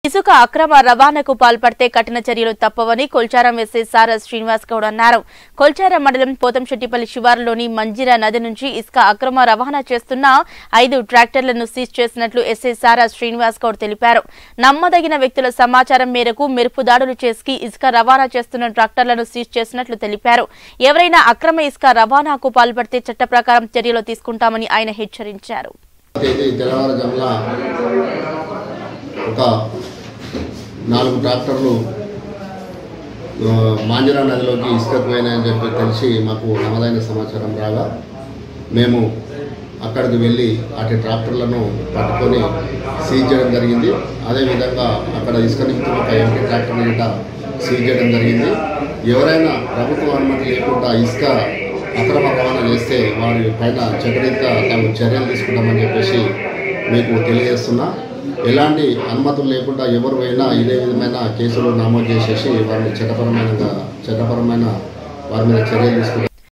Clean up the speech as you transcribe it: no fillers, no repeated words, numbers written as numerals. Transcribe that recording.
ఇసుక అక్రమ రవాణాకు పాల్పడితే కఠిన చర్యలు తప్పవని కొల్చారం ఎస్ఐ సారస్ శ్రీనివాస్ గౌడ్ అన్నారు. కొల్చారం మండలం పోతంశెట్టిపల్లి శివారులోని మంజిరా నది నుంచి ఇసుక అక్రమ రవాణా చేస్తున్న 5 ట్రాక్టర్లను సీజ్ చేసినట్లు ఎస్ఐ సారస్ శ్రీనివాస్ గౌడ్ తెలిపారు. నమ్మదగిన వ్యక్తుల సమాచారం మేరకు మెరుపు దాడులు చేసి ఇసుక రవాణా చేస్తున్న ట్రాక్టర్లను సీజ్ చేసినట్లు తెలిపారు. ఎవరైనా అక్రమ ఇసుక రవాణాకు పాల్పడితే చట్ట ప్రకారం చర్యలు తీసుకుంటామని ఆయన హెచ్చరించారు. ఒక 4 ట్రాక్టర్లు మాంజరా నదిలోకి ఇసుకకు పోయినాయని చెప్పి తెలిసి మాకు నమ్మదైన సమాచారం రాగా మేము అక్కడికి వెళ్ళి అటు ట్రాక్టర్లను పట్టుకొని సీజ్ చేయడం జరిగింది. అదేవిధంగా అక్కడ ఇసుక నింపుతున్న ఒక ఎంటీ ట్రాక్టర్ని గిట్ట సీజ్ చేయడం జరిగింది. ఎవరైనా ప్రభుత్వ అనుమతి లేకుండా ఇసుక అక్రమ రవాణా చేస్తే వారి పైన చట్టరీత్యా తాము చర్యలు తీసుకుంటామని చెప్పేసి మీకు తెలియజేస్తున్నా. ఎలాంటి అనుమతులు లేకుండా ఎవరు అయినా ఇదే విధమైన కేసులు నమోదు చేసేసి వారిని చట్టపరమైన వారి మీద చర్యలు తీసుకుంటారు.